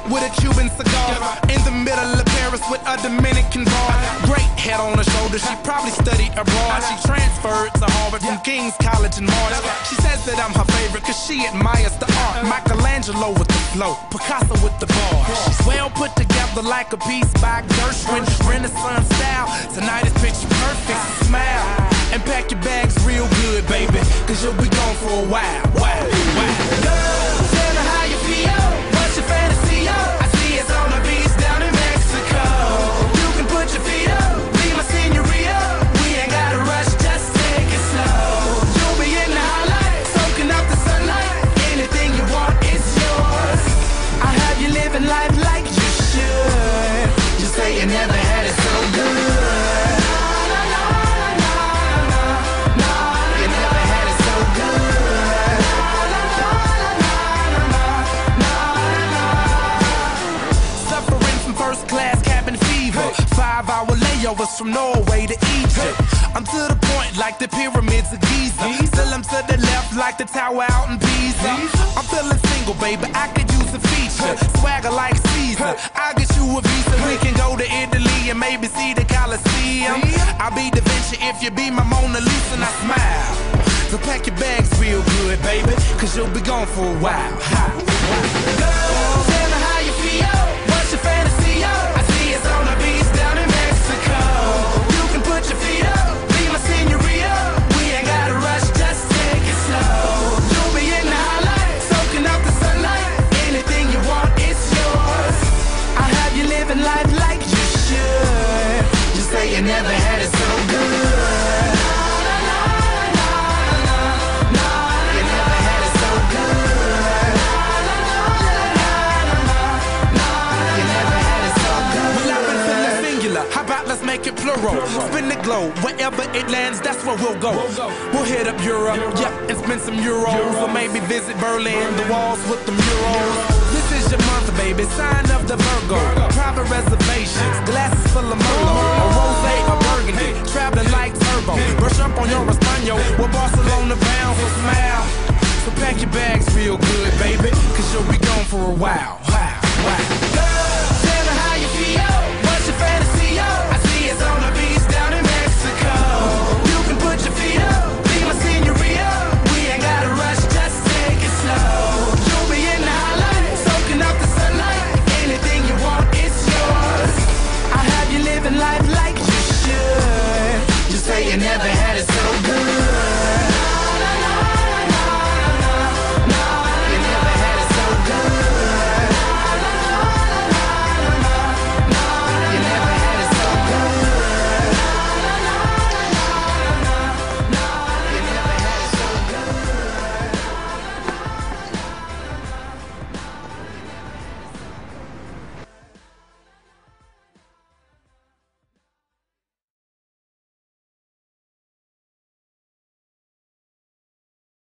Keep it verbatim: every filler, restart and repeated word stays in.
with a Cuban cigar. In the middle of Paris with a Dominican bar. Great head on her shoulder, she probably studied abroad. She transferred to Harvard from King's College in March. She says that I'm her favorite cause she admires the art. Michelangelo with the flow, Picasso with the bar. She's well put together like a piece by Gershwin. Renaissance style, tonight is picture perfect. Smile and pack your bags real good, baby, cause you'll be gone for a while. Wow, wow. Girl, tell me how you feel. What's your fantasy? I see it's on the beach down in Mexico. You can put your feet up, be my senorita. We ain't gotta rush, just take it slow. You'll be in the highlight, soaking up the sunlight. Anything you want, it's yours. I'll have you living life like you should. Just say you never had it so good. Five-hour layovers from Norway to Egypt. I'm to the point like the pyramids of Giza. Still I'm to the left like the tower out in Pisa. I'm feeling single, baby, I could use a feature. Swagger like Caesar, I'll get you a visa. We can go to Italy and maybe see the Colosseum. I'll be Da Vinci if you be my Mona Lisa and I smile. So pack your bags real good, baby, cause you'll be gone for a while. Girl, tell me how you feel. What's your fantasy? I see it's on the beach down in Mexico. You can put your feet up, be my senorita. We ain't gotta rush, just take it slow. You'll be in the highlight, soaking up the sunlight. Anything you want, it's yours. I'll have you living life like you should. Just say you never had it so good. Make it plural, spin the globe, wherever it lands, that's where we'll go. We'll hit up Europe, yeah, and spend some euros, or maybe visit Berlin, the walls with the murals. This is your month, baby, sign of the Virgo. Private reservations, glasses full of Merlot, a rosé or burgundy, traveling like turbo. Brush up on your Espanol, we're Barcelona bound, so smile. So pack your bags real good, baby, cause you'll be gone for a while.